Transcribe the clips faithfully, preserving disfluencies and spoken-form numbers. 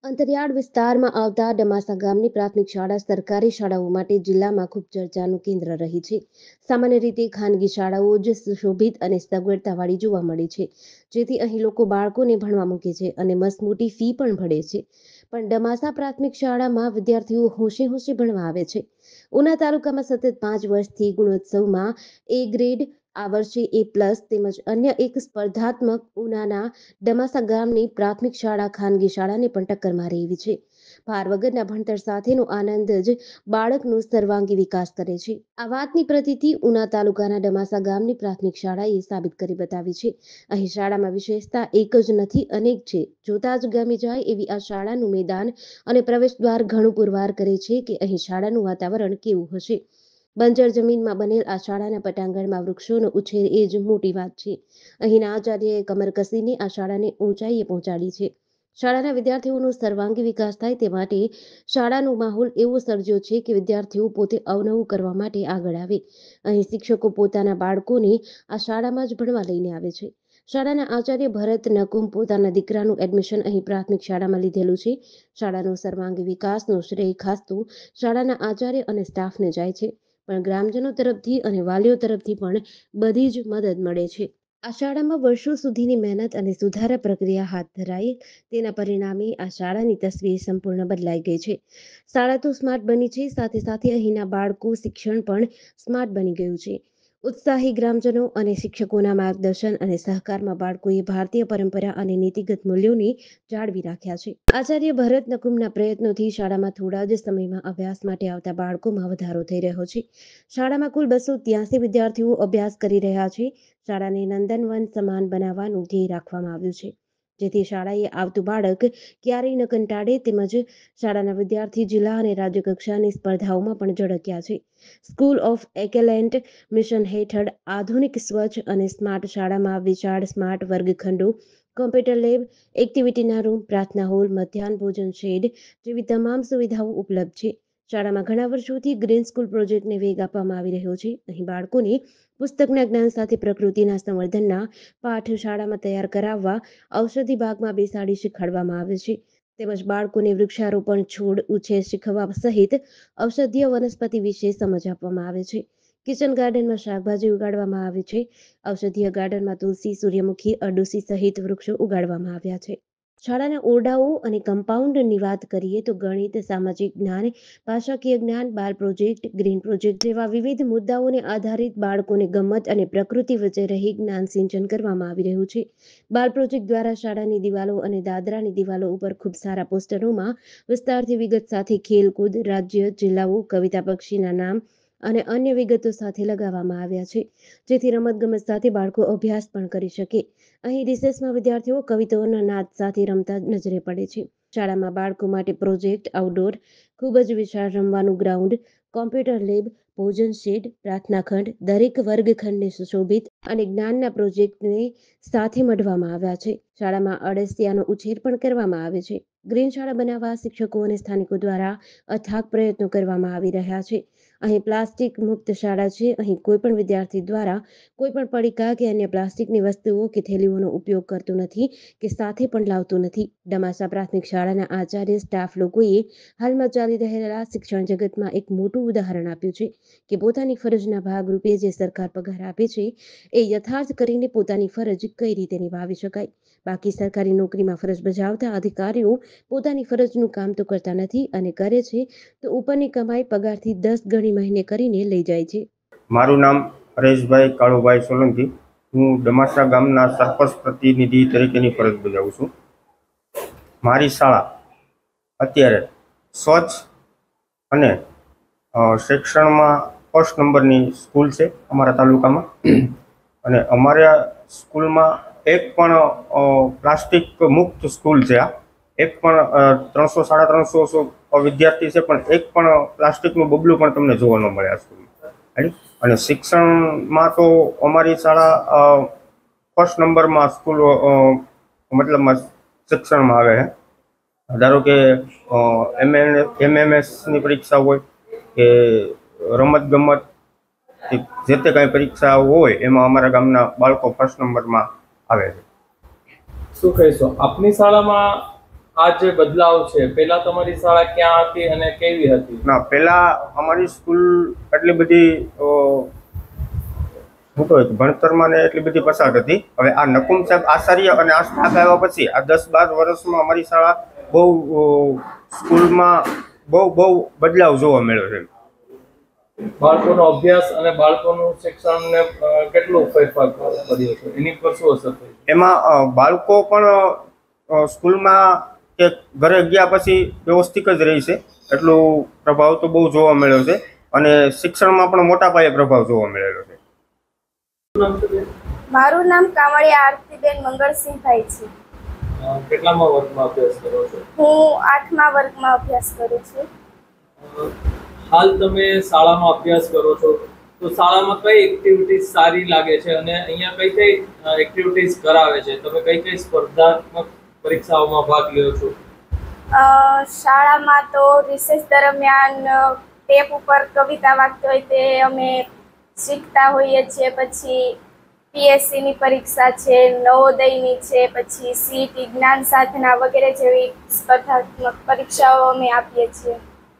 અંતરિયાળ વિસ્તારમાં આવતા ડમાસા ગામની પ્રાથમિક શાળા સરકારી શાળાઓ માટે જિલ્લામાં ખૂબ ચર્ચાનું કેન્દ્ર રહી છે. સામાન્ય રીતે ખાનગી શાળાઓ જ સુશોભિત અને સગવડતાવાળી જોવા મળે છે, જેથી અહીં લોકો બાળકોને ભણવા મૂકે છે અને મસમોટી ફી પણ ભરે છે. પણ ડમાસા પ્રાથમિક શાળામાં વિદ્યાર્થીઓ હોંશે હોંશે ભણવા આવે છે. ઉના તાલુકામાં સતત પાંચ વર્ષથી ગુણોત્સવમાં એ ગ્રેડ, આ વર્ષે એ પ્લસ તેમજ અન્ય એક સ્પર્ધાત્મક ઉનાના ડમાસા ગામની પ્રાથમિક શાળા ખાનગી શાળાને પણ ટક્કર મારે એવી છે. ભાર વગરના ભણતર સાથેનો આનંદ જ બાળકનો સર્વાંગી વિકાસ કરે છે. આ વાતની પ્રતીતિ ઉના તાલુકાના ડમાસા ગામની પ્રાથમિક શાળાએ સાબિત કરી બતાવી છે. અહીં શાળામાં વિશેષતા એક જ નથી, અનેક છે. જોતા જ ગમી જાય એવી આ શાળાનું મેદાન અને પ્રવેશદ્વાર ઘણું પુરવાર કરે છે કે અહીં શાળાનું વાતાવરણ કેવું હશે. બંજર જમીનમાં બનેલ આ શાળાના પટાંગણમાં વૃક્ષોનો ઉછેર એ જ મોટી વાત છે. અહીંના આચાર્યએ કમર કસીને આ શાળાને ઊંચાઈએ પહોંચાડી છે. શાળાના વિદ્યાર્થીઓનો સર્વાંગી વિકાસ થાય તે માટે શાળાનો માહોલ એવો સર્જ્યો છે કે વિદ્યાર્થીઓ પોતે અવનવું કરવા માટે આગળ આવે. અહીં શિક્ષકો પોતાના બાળકોને આ શાળામાં જ ભણવા લઈને આવે છે. શાળાના આચાર્ય ભરત નકુમ પોતાના દીકરાનું એડમિશન અહીં પ્રાથમિક શાળામાં લીધેલું છે. શાળાનો સર્વાંગી વિકાસનો શ્રેય ખાસ તો શાળાના આચાર્ય અને સ્ટાફને જાય છે, પણ ગ્રામજનો તરફથી અને વાલીઓ તરફથી પણ બધી જ મદદ મળે છે. આ શાળામાં વર્ષો સુધીની મહેનત અને સુધારા પ્રક્રિયા હાથ ધરાઈ, તેના પરિણામે આ શાળાની તસવીર સંપૂર્ણ બદલાઈ ગઈ છે. શાળા તો સ્માર્ટ બની છે, સાથે સાથે અહીંના બાળકો શિક્ષણ પણ સ્માર્ટ બની ગયું છે. ઉત્સાહી ગ્રામજનો અને શિક્ષકોના માર્ગદર્શન અને સહકારમાં બાળકોએ ભારતીય પરંપરા અને નીતિગત મૂલ્યોને જાળવી રાખ્યા છે. આચાર્ય ભરત નકુમના પ્રયત્નોથી શાળામાં થોડા જ સમયમાં અભ્યાસ માટે આવતા બાળકોમાં વધારો થઈ રહ્યો છે. શાળામાં કુલ બસો ત્યાસી વિદ્યાર્થીઓ અભ્યાસ કરી રહ્યા છે. શાળાને નંદનવન સમાન બનાવવાનું ધ્યેય રાખવામાં આવ્યું છે, જેથી શાળાએ આવતું બાળક ક્યારેય ન કંટાળે. તેમજ શાળાના વિદ્યાર્થી જિલ્લા અને રાજ્ય કક્ષાની સ્પર્ધાઓમાં પણ ઝળક્યા છે. સ્કૂલ ઓફ એક્સેલન્ટ મિશન હેઠળ આધુનિક, સ્વચ્છ અને સ્માર્ટ શાળામાં વિશાળ સ્માર્ટ વર્ગખંડો, કોમ્પ્યુટર લેબ, એક્ટિવિટીના રૂમ, પ્રાર્થના હોલ, મધ્યાહન ભોજન શેડ જેવી તમામ સુવિધાઓ ઉપલબ્ધ છે. શાળામાં ઘણા વર્ષોથી ગ્રીન સ્કૂલ પ્રોજેક્ટને વેગ આપવામાં આવી રહ્યો છે. અહીં બાળકોને પુસ્તકના જ્ઞાન સાથે પ્રકૃતિના સંવર્ધનના પાઠ શાળામાં તૈયાર કરાવવા ઔષધિ બાગમાં બેસાડી શીખવાડવામાં આવે છે. તેમજ બાળકોને વૃક્ષારોપણ, છોડ ઉછેર શીખવવા સહિત ઔષધીય વનસ્પતિ વિશે સમજ આપવામાં આવે છે. કિચન ગાર્ડનમાં શાકભાજી ઉગાડવામાં આવે છે. ઔષધીય ગાર્ડનમાં તુલસી, સૂર્યમુખી, અરડુસી સહિત વૃક્ષો ઉગાડવામાં આવ્યા છે. શાળાના ઓરડાઓ અને કમ્પાઉન્ડની વાત કરીએ તો ગણિત, સામાજિક જ્ઞાન, ભાષાકીય જ્ઞાન, બાલ પ્રોજેક્ટ, ગ્રીન પ્રોજેક્ટ જેવા વિવિધ મુદ્દાઓને આધારિત બાળકોને ગમત અને પ્રકૃતિ વચ્ચે રહી જ્ઞાન સિંચન કરવામાં આવી રહ્યું છે. બાલ પ્રોજેક્ટ દ્વારા શાળાની દિવાલો અને દાદરાની દિવાલો ઉપર ખૂબ સારા પોસ્ટરોમાં વિસ્તારથી વિગત સાથે ખેલકૂદ, રાજ્ય, જિલ્લાઓ, કવિતા, પક્ષીના નામ અને અન્ય વિગતો સાથે લગાવવામાં આવ્યા છે, જેથી રમતગમત સાથે બાળકો અભ્યાસ પણ કરી શકે. અહીં રિસેસમાં વિદ્યાર્થીઓ કવિતાઓના નાદ સાથે રમતા નજરે પડે છે. શાળામાં બાળકો માટે પ્રોજેક્ટ આઉટડોર, ખૂબ જ વિશાળ રમવાનું ગ્રાઉન્ડ, કોમ્પ્યુટર લેબ, ભોજન શેડ, પ્રાર્થના ખંડ, દરેક વર્ગખંડને સુશોભિત અને જ્ઞાનના પ્રોજેક્ટને સાથે મઢવામાં આવ્યા છે. શાળામાં અળસિયાનો ઉછેર પણ કરવામાં આવે છે. ગ્રીન શાળા બનાવવા શિક્ષકો અને સ્થાનિકો દ્વારા અથાગ પ્રયત્નો કરવામાં આવી રહ્યા છે. અહીં પ્લાસ્ટિક મુક્ત શાળા છે. અહીં કોઈ પણ વિદ્યાર્થી દ્વારા કોઈ પણ પડીકા કે અન્ય પ્લાસ્ટિકની વસ્તુઓ કે થેલીઓનો ઉપયોગ કરતું નથી કે સાથે પણ લાવતું નથી. ડમાસા પ્રાથમિક શાળાના આચાર્ય, સ્ટાફ લોકોએ હાલમાં ચાલી રહેલા શિક્ષણ જગતમાં એક મોટું ઉદાહરણ આપ્યું છે કે પોતાની ફરજના ભાગરૂપે જે સરકાર પગાર આપે છે એ યથાર્થ કરીને પોતાની ફરજ કઈ રીતે નિભાવી શકાય. બાકી સરકારી નોકરીમાં ફરજ બજાવતા અધિકારીઓ પોતાની ફરજનું કામ તો કરતા નથી અને કરે છે તો ઉપરની કમાઈ પગારથી દસ ગણી મહિને કરીને લઈ જાય છે. મારું નામ હરેશભાઈ કાળુભાઈ સોલંકી. હું ડમાસા ગામના સરપંચ પ્રતિનિધિ તરીકેની ફરજ બજાવું છું. મારી શાળા અત્યારે સ્વચ્છ અને શિક્ષણમાં ફર્સ્ટ નંબરની સ્કૂલ છે અમારા તાલુકામાં. અને અમારા સ્કૂલમાં એક પણ પ્લાસ્ટિક મુક્ત સ્કૂલ છે. આ એક પણ ત્રણસો સાડા ત્રણસો વિદ્યાર્થી છે, પણ એક પણ પ્લાસ્ટિકનું બબલું પણ તમને જોવા ન મળે આ સ્કૂલમાં. અને શિક્ષણમાં તો અમારી શાળા ફર્સ્ટ નંબરમાં સ્કૂલ મતલબમાં શિક્ષણમાં આવે છે. ધારો કે એમ એમએમએસની પરીક્ષા હોય કે રમત ગમત જે તે કાંઈ પરીક્ષા હોય એમાં અમારા ગામના બાળકો ફર્સ્ટ નંબરમાં આવે છે. શું કહેશો, આપની શાળામાં આ જે બદલાવ છે, પહેલા તમારી શાળા ક્યાં હતી અને કેવી હતી? ના, પહેલા અમારી સ્કૂલ એટલી બધી અ, હું કહું ભણતરમાં ને એટલી બધી પસાર હતી. હવે આ નકુમ સાહેબ આચાર્ય અને આ સ્ટાફ આવ્યા પછી આ દસ બાર વર્ષમાં અમારી શાળા બહુ અ, સ્કૂલમાં બહુ બહુ બદલાવ જોવા મળ્યો છે. બાળકોનો અભ્યાસ અને બાળકોનું શિક્ષણને અ, કેટલો ફેરફાર કર્યો છે, એની પર શું અસર થઈ? એમાં અ, બાળકો પણ અ, સ્કૂલમાં કે ઘરે ગયા પછી વ્યવસ્થિત જ રહી છે. એટલું પ્રભાવ તો બહુ જોવા મળ્યો છે અને શિક્ષણમાં પણ મોટા પાયે પ્રભાવ જોવા મળેલો છે. મારું નામ કામળિયા આરતીબેન મંગળસિંહભાઈ છે. અ, કેટલામા વર્ગમાં અભ્યાસ કરો છો? હું આઠમા વર્ગમાં અભ્યાસ કરું છું. અ, હાલ તમે શાળામાં અભ્યાસ કરો છો, તો શાળામાં કઈ એક્ટિવિટીઝ સારી લાગે છે અને અહીંયા કઈ કઈ એક્ટિવિટીઝ કરાવે છે? તમે કઈ કઈ સ્પર્ધાત્મક પરીક્ષાઓમાં ભાગ લ્યો છો? અ, શાળામાં તો રિસેસ દરમિયાન ટેપ ઉપર કવિતા વાગતી હોય તે અમે શીખતા હોઈએ છીએ. પછી પીએસસીની પરીક્ષા છે, નવોદયની છે, પછી સીઈટી, જ્ઞાન સાધના વગેરે જેવી સ્પર્ધાત્મક પરીક્ષાઓ અમે આપીએ છીએ.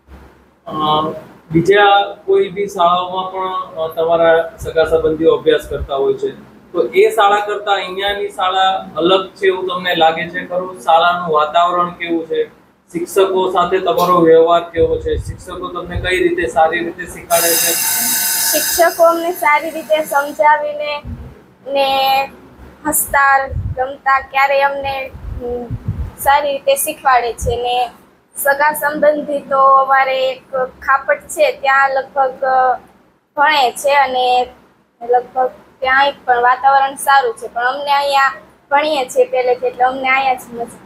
અ, બીજા કોઈ બી શાળાઓમાં પણ અ, તમારા સગા સંબંધીઓ અભ્યાસ કરતા હોય છે, તો એ શાળા કરતા અહીંયાની શાળા અલગ છે એવું તમને લાગે છે ખરું? શાળાનું વાતાવરણ કેવું છે? શિક્ષકો સાથે તમારો વ્યવહાર કેવો છે? શિક્ષકો તમને કઈ રીતે સારી રીતે શીખવાડે છે? શિક્ષકો અમને સારી રીતે સમજાવીને ને હસતા રમતા ક્યારેય અમને હમ, સારી રીતે શીખવાડે છે. ને સગા સંબંધી તો અમારે એક ખાપટ છે, ત્યાં લગભગ ભણે છે અને લગભગ ત્યાં પણ વાતાવરણ સારું છે. પણ અમને અહીંયા ભણીએ છીએ પહેલેથી, એટલે અમને અહીંયા જ મજા.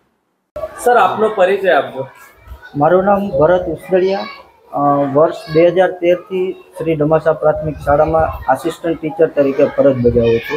સર, આપનો પરિચય આપજો. મારું નામ ભરત ઉસદડિયા. અ, વર્ષ બે હજાર તેરથી શ્રી ડમાસા પ્રાથમિક શાળામાં આસિસ્ટન્ટ ટીચર તરીકે ફરજ બજાવું છું.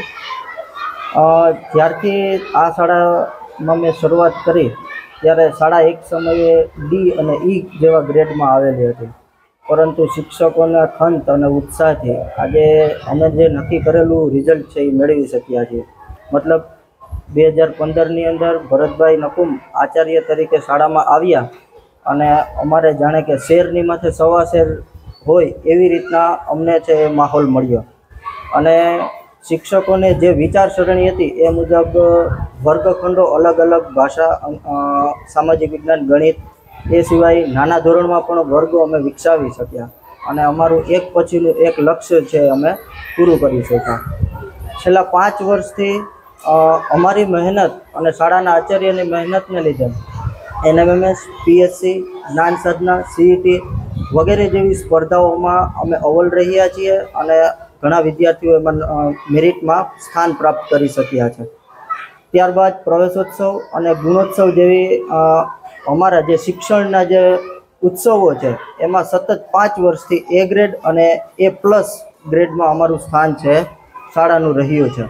અ, જ્યારથી આ શાળામાં મેં શરૂઆત કરી ત્યારે શાળા એક સમયે ડી અને ઈ જેવા ગ્રેડમાં આવેલી હતી, પરંતુ શિક્ષકોના ખંત અને ઉત્સાહથી આજે અમે જે નક્કી કરેલું રિઝલ્ટ છે એ મેળવી શક્યા છીએ. મતલબ બે હજાર પંદરની અંદર ભરતભાઈ નકુમ આચાર્ય તરીકે શાળામાં આવ્યા અને અમારે જાણે કે શેરની માથે સવા શેર હોય એવી રીતના અમને છે એ માહોલ મળ્યો. અને શિક્ષકોને જે વિચારસરણી હતી એ મુજબ વર્ગખંડો અલગ અલગ ભાષા, અ, સામાજિક વિજ્ઞાન, ગણિત, એ સિવાય નાના ધોરણમાં પણ વર્ગો અમે વિકસાવી શક્યા અને અમારું એક પછીનું એક લક્ષ્ય છે અમે પૂરું કરી શક્યા. છેલ્લા પાંચ વર્ષથી અ, અમારી મહેનત અને શાળાના આચાર્યની મહેનતને લીધે એનએમએમએસ, પીએસસી, જ્ઞાન સાધના, સીઈટી વગેરે જેવી સ્પર્ધાઓમાં અમે અવ્વલ રહ્યા છીએ અને ઘણા વિદ્યાર્થીઓ એમાં મેરિટમાં સ્થાન પ્રાપ્ત કરી શક્યા છે. ત્યારબાદ પ્રવેશોત્સવ અને ગુણોત્સવ જેવી અ, અમારા જે શિક્ષણના જે ઉત્સવો છે એમાં સતત પાંચ વર્ષથી એ ગ્રેડ અને એ પ્લસ ગ્રેડમાં અમારું સ્થાન છે શાળાનું રહ્યું છે.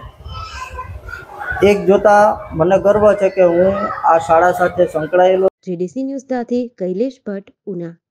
એક જોતા મને ગર્વ છે કે હું આ શાળા સાથે સંકળાયેલો. જીડીસી ન્યૂઝ સાથે કૈલેશ ભટ્ટ, ઉના.